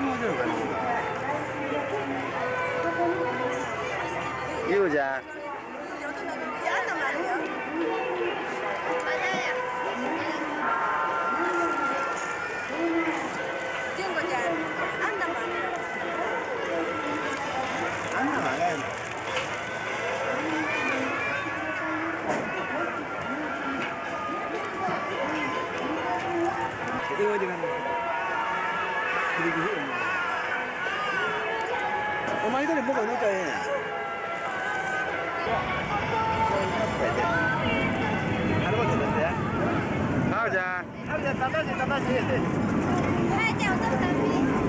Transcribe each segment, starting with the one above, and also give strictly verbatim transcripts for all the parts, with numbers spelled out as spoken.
も出るかな。ゆうちゃん。 純子ちゃん、あんなもあるよ。 あんなのあれ。이거 지금 그리고 어머니 그래 뭐가 넣을까 해. 할아버지 넣는데? 가자. 가자 따다지 따다지. 가자 어떤 사람이?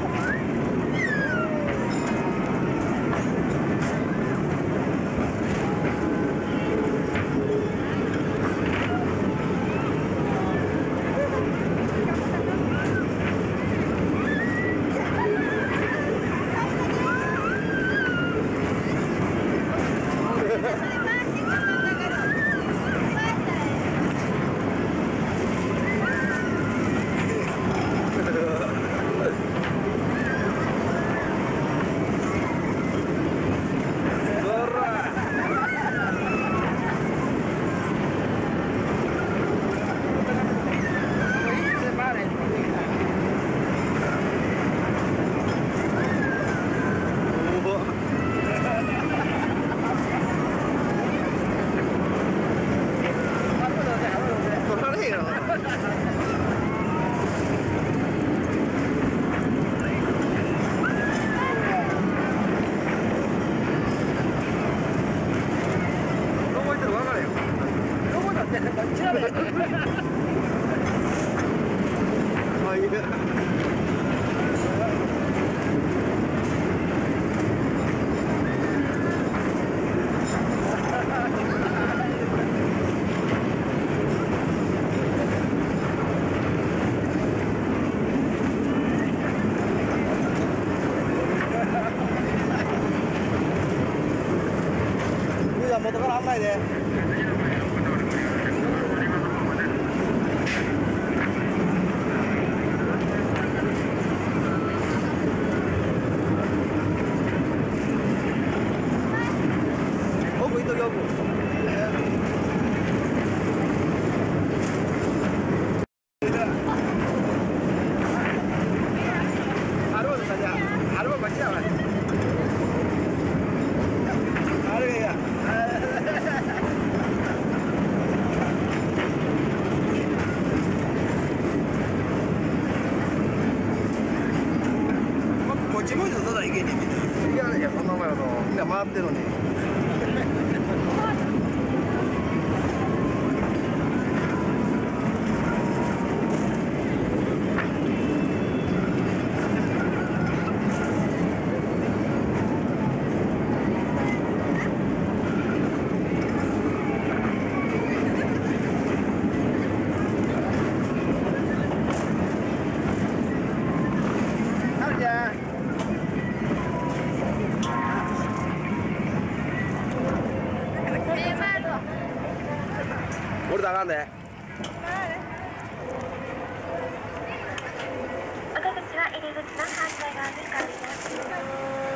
元から案内で。奥行っとき奥。Harus saja, harus baca lah. Harus ya.自分でただ行けねえみたいな。いやいやそんな前だとみんな回ってるのに。降りたらあかんで。 お出口は入り口の反対側に変わります。